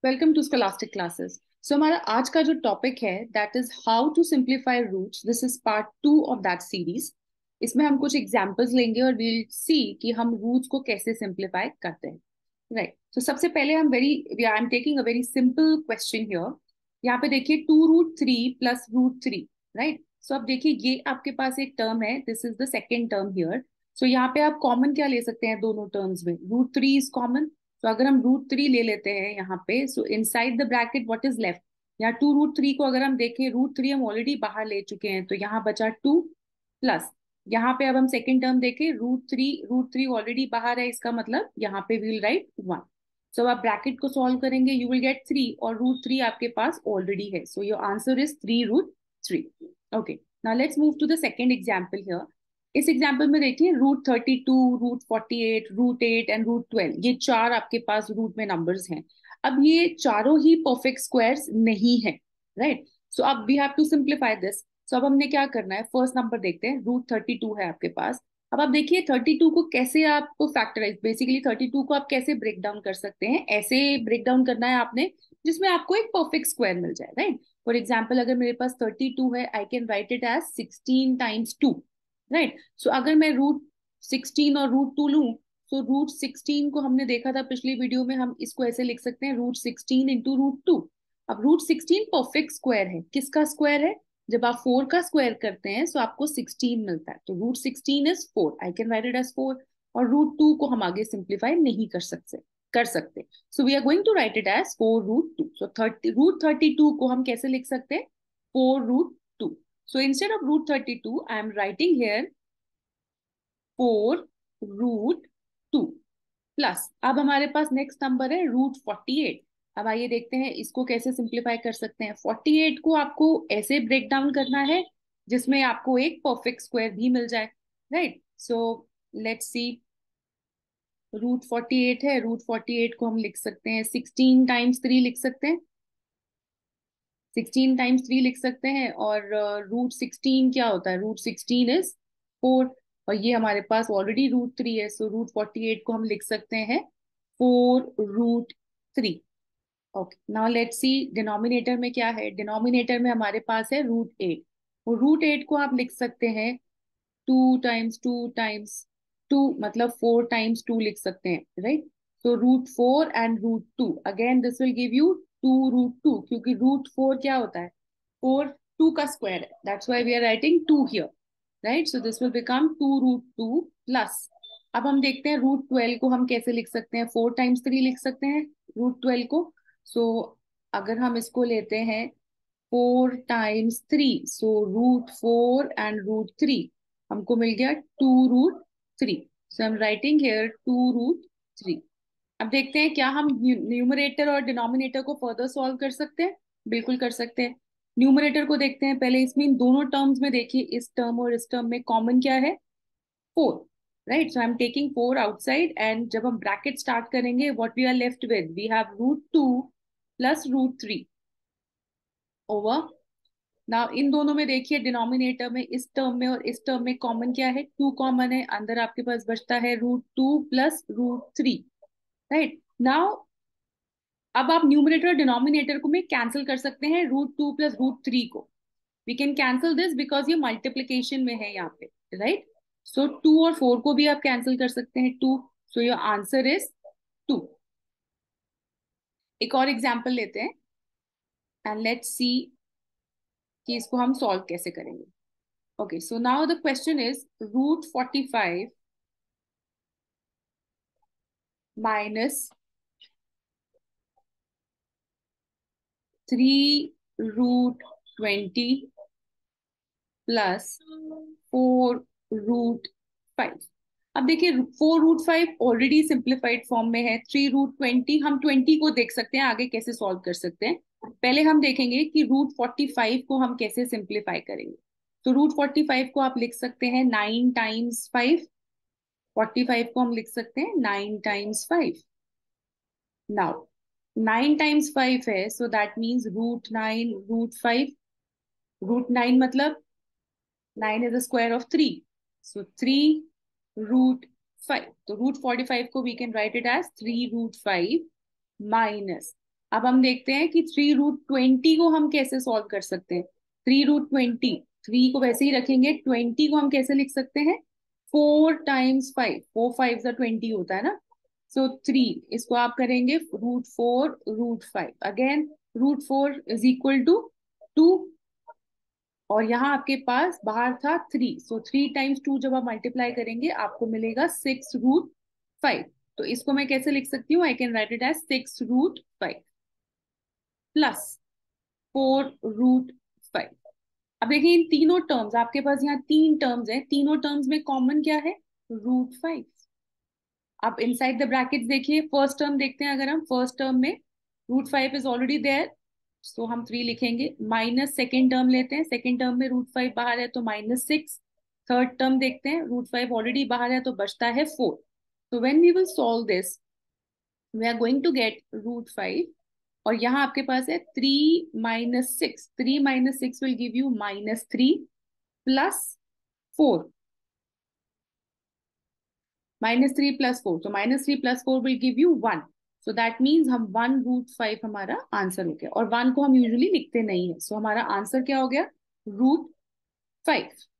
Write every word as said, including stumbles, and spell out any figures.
Welcome to Scholastic classes. So हमारा आज का जो टॉपिक है that is how to simplify roots. This is part two of that series. इसमें हम कुछ एग्जांपल्स लेंगे और वील सी कि हम रूट्स को कैसे सिंप्लीफाई करते हैं। राइट, तो सबसे पहले हम very I am taking a very simple question here. यहाँ पे देखिए two root three plus root three. Right, so अब देखिए ये आपके पास एक टर्म है, this is the second term here. So यहाँ पे आप कॉमन क्या ले सकते हैं दोनों टर्म्स में? Root three is common. तो अगर हम रूट थ्री ले लेते हैं यहाँ पे, so inside the bracket what is left? यहाँ टू रूट थ्री को अगर हम देखें, रूट थ्री हम ऑलरेडी बाहर ले चुके हैं, तो यहाँ बचा टू प्लस यहाँ पे अब हम सेकेंड टर्म देखें, root three root three already बाहर है, इसका मतलब यहाँ पे विल राइट वन। सो आप ब्रैकेट को सॉल्व करेंगे, यू विल गेट थ्री और रूट थ्री आपके पास ऑलरेडी है, so your answer is three root three. Okay, now let's move to the second example here. इस एग्जाम्पल में देखिए root thirty two, root forty eight, root eight and root twelve, ये चार आपके पास root में नंबर्स हैं। अब ये चारों ही परफेक्ट स्क्वायर्स नहीं है, राइट? सो अब we have to simplify this. So अब हमने क्या करना है, फर्स्ट नंबर देखते हैं, रूट थर्टी टू है आपके पास। अब आप देखिए थर्टी टू को कैसे आपको फैक्टराइज, बेसिकली थर्टी टू को आप कैसे ब्रेक डाउन कर सकते हैं? ऐसे ब्रेक डाउन करना है आपने जिसमें आपको एक परफेक्ट स्क्वायर मिल जाए, राइट? फॉर एग्जाम्पल अगर मेरे पास थर्टी टू है, I can write it as sixteen times two, right? So अगर मैं रूट सिक्सटीन और रूट टू लूं, तो रूट सिक्सटीन को हमने देखा था पिछली वीडियो में, हम इसको ऐसे लिख सकते हैं root sixteen into root two. अब रूट सिक्सटीन परफेक्ट स्क्वायर है, किसका स्क्वायर है? जब आप फोर का स्क्वायर करते हैं तो आपको सिक्सटीन मिलता है, तो root sixteen is four, I can write it as four. और रूट टू को हम आगे सिंप्लीफाई नहीं कर सकते कर सकते so we are going to write it as four root two. So thirty root thirty two को हम कैसे लिख सकते हैं? Four root two. So instead of root thirty-two, I am writing here four root two plus, अब हमारे पास next number है रूट फोर्टी एट। अब आइए देखते हैं इसको कैसे सिंप्लीफाई कर सकते हैं। फोर्टी एट को आपको ऐसे ब्रेक डाउन करना है जिसमें आपको एक परफेक्ट स्क्वायर भी मिल जाए, right? So let's see, root forty eight है, रूट फोर्टी एट को हम लिख सकते हैं सिक्सटीन टाइम्स थ्री लिख सकते हैं, सिक्सटीन टाइम्स थ्री लिख सकते हैं। और रूट uh, सिक्सटीन क्या होता है? रूट सिक्सटीन इज फोर, और ये हमारे पास ऑलरेडी रूट थ्री है, सो रूट फोर्टी एट को हम लिख सकते हैं four root three. Okay, now let's see denominator में क्या है। डिनोमिनेटर में हमारे पास है रूट एट, और रूट एट को आप लिख सकते हैं two times two times two, मतलब फोर टाइम्स टू लिख सकते हैं, right? So root four and root two, again this will give you two root two, क्योंकि रूट फोर क्या होता है? फोर टू का स्क्वायर है, that's why we are writing two here, right? So this will become two root two plus, अब हम देखते हैं रूट ट्वेल्व को हम कैसे लिख सकते हैं। फोर टाइम्स थ्री लिख सकते हैं रूट ट्वेल्व को। सो so, अगर हम इसको लेते हैं four times three, so root four and root three, हमको मिल गया two root three. So I am writing here two root three. अब देखते हैं क्या हम न्यूमरेटर और डिनोमिनेटर को फर्दर सॉल्व कर सकते हैं? बिल्कुल कर सकते हैं। न्यूमरेटर को देखते हैं पहले, इसमें इन दोनों टर्म्स में देखिए, इस टर्म और इस टर्म में कॉमन क्या है? Four, right? So I am taking four outside, and जब हम ब्रैकेट स्टार्ट करेंगे what we are left with, we have root two plus root three over. Now इन दोनों में देखिए, डिनोमिनेटर में इस टर्म में और इस टर्म में कॉमन क्या है? टू कॉमन है, अंदर आपके पास बचता है root two plus root three, right? Now अब आप न्यूमरेटर और डिनोमिनेटर को में कैंसिल कर सकते हैं, root two plus root three को। We can cancel this because ये मल्टीप्लीकेशन में है यहाँ पे, राइट? सो टू और फोर को भी आप कैंसिल कर सकते हैं, two. So your answer is two. एक और एग्जाम्पल लेते हैं एंड लेट्स सी कि इसको हम सॉल्व कैसे करेंगे। Okay, so now the question is root forty five minus three root twenty plus four root five. अब देखिए four root five already simplified form में है, थ्री रूट ट्वेंटी, हम ट्वेंटी को देख सकते हैं आगे कैसे सॉल्व कर सकते हैं। पहले हम देखेंगे कि रूट फोर्टी फाइव को हम कैसे सिंप्लीफाई करेंगे। तो रूट फोर्टी फाइव को आप लिख सकते हैं nine times five, forty five को हम लिख सकते हैं nine times five. Now nine times five है, so that means root nine root five. Root nine मतलब nine is the square of three, so three root five. तो root forty five को we can write it as three root five minus, अब हम देखते हैं कि three root twenty को हम कैसे सॉल्व कर सकते हैं। थ्री रूट ट्वेंटी, थ्री को वैसे ही रखेंगे, ट्वेंटी को हम कैसे लिख सकते हैं, four times five, four five सा ट्वेंटी होता है ना। सो थ्री, इसको आप करेंगे root four root five, again root four is equal to two, और यहाँ आपके पास बाहर था three, so three times two जब आप मल्टीप्लाई करेंगे आपको मिलेगा सिक्स रूट फाइव। तो इसको मैं कैसे लिख सकती हूँ, I can write it as six root five plus four root five. अब देखिए इन तीनों टर्म्स, आपके पास यहाँ तीन टर्म्स हैं, तीनों टर्म्स में कॉमन क्या है, रूट फाइव। अब इनसाइड द ब्रैकेट्स देखिए, फर्स्ट टर्म देखते हैं, अगर हम फर्स्ट टर्म में root five is already there, so हम थ्री लिखेंगे, माइनस सेकेंड टर्म लेते हैं, सेकेंड टर्म में रूट फाइव बाहर है तो माइनस सिक्स, थर्ड टर्म देखते हैं, रूट फाइव ऑलरेडी बाहर है तो बचता है फोर। तो when we will solve this, we are going to get root five, और यहाँ आपके पास है three minus six, three minus six will give you minus three plus four, minus three plus four, तो minus three plus four will give you one. So that means हम one root five हमारा answer हो गया, और one को हम usually लिखते नहीं है, सो so हमारा आंसर क्या हो गया, रूट फाइव।